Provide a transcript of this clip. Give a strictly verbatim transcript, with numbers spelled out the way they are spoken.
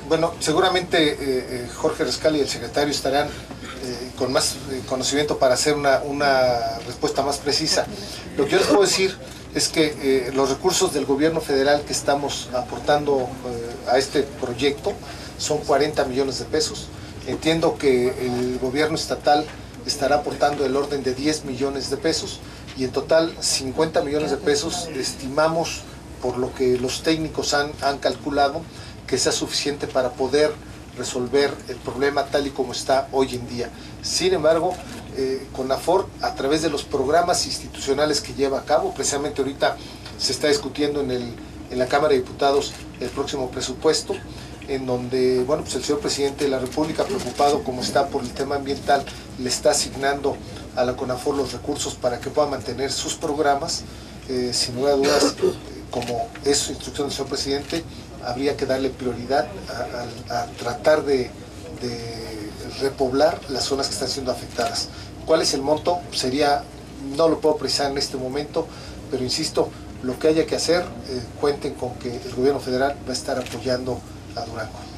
Bueno, seguramente eh, eh, Jorge Rescala y el secretario estarán eh, con más eh, conocimiento para hacer una, una respuesta más precisa. Lo que yo les puedo decir es que eh, los recursos del gobierno federal que estamos aportando eh, a este proyecto son cuarenta millones de pesos. Entiendo que el gobierno estatal estará aportando el orden de diez millones de pesos y en total cincuenta millones de pesos estimamos, por lo que los técnicos han, han calculado, que sea suficiente para poder resolver el problema tal y como está hoy en día. Sin embargo, eh, CONAFOR, a través de los programas institucionales que lleva a cabo, precisamente ahorita se está discutiendo en, el, en la Cámara de Diputados el próximo presupuesto, en donde, bueno, pues el señor presidente de la República, preocupado como está por el tema ambiental, le está asignando a la CONAFOR los recursos para que pueda mantener sus programas. Eh, sin lugar a dudas, eh, como es su instrucción del señor presidente, habría que darle prioridad a, a, a tratar de, de repoblar las zonas que están siendo afectadas. ¿Cuál es el monto? Sería, no lo puedo precisar en este momento, pero insisto, lo que haya que hacer, eh, cuenten con que el gobierno federal va a estar apoyando a Durango.